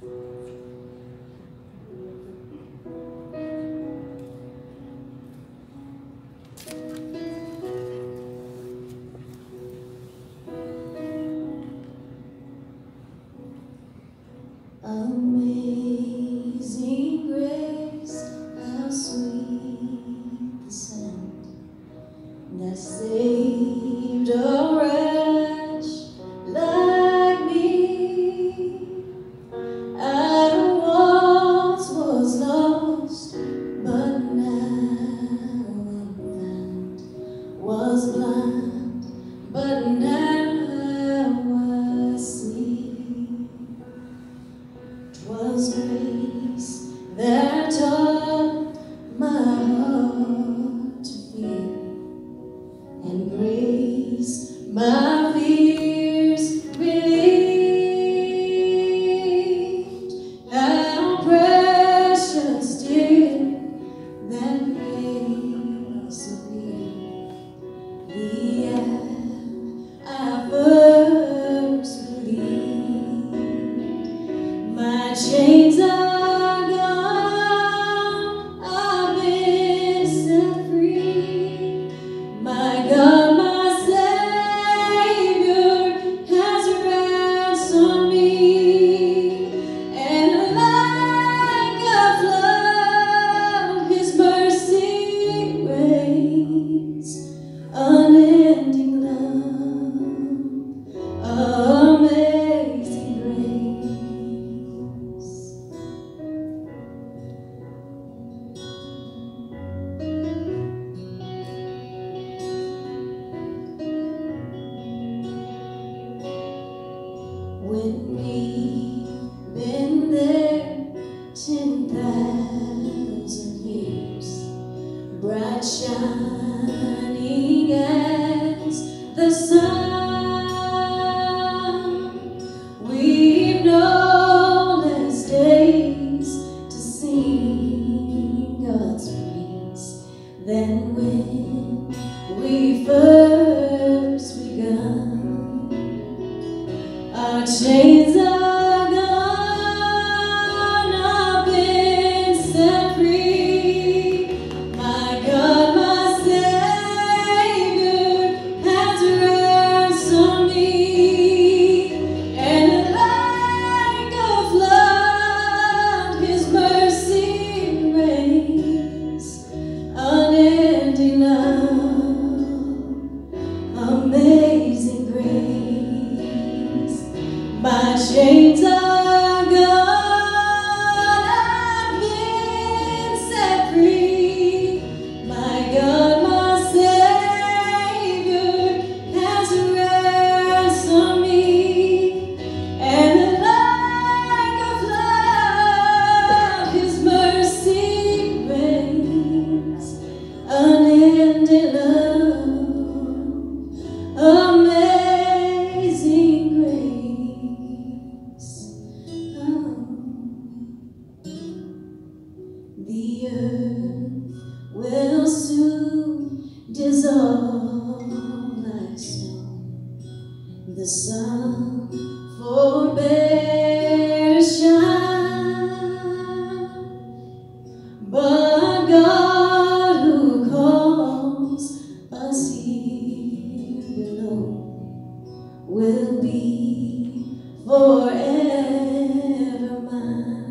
Amazing grace, how sweet the sound that saved a wretch like me. I once was lost, but now I'm found. Was blind, but now I see. 'Twas grace that taught my heart to fear, and grace my fears relieved. How precious did that grace appear the hour I first believed. My chains are gone, I've been set free. My God, my Savior has ransomed me, and like a flood His mercy reigns, unending love, amazing grace. When we've been there 10,000 years, bright shining as the sun, we've no less days to sing God's praise than when we first begun. Our chains are gone, I've been set free. My God, my Savior has ransomed me, and like a flood His mercy reigns, unending love, amazing grace. My chains are gone, I've been set free. My God, my Savior has ransomed me, and like a flood His mercy reigns, unending love, amazing grace. The earth will soon dissolve like snow. The sun forbear to shine, but God who calls us here below will be forever mine.